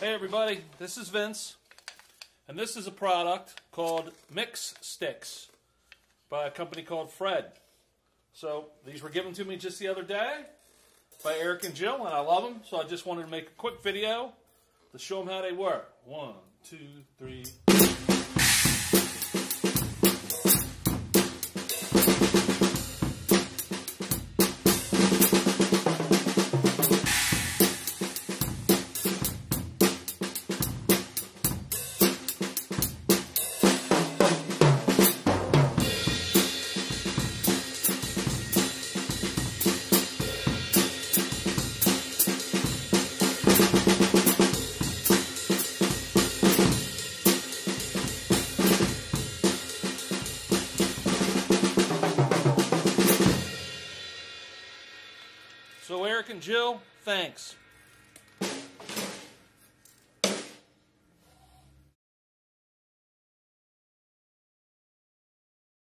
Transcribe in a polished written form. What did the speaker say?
Hey everybody, this is Vince, and this is a product called Mix Sticks by a company called Fred. So these were given to me just the other day by Eric and Jill, and I love them, so I just wanted to make a quick video to show them how they work. 1, 2, 3... So Eric and Jill, thanks.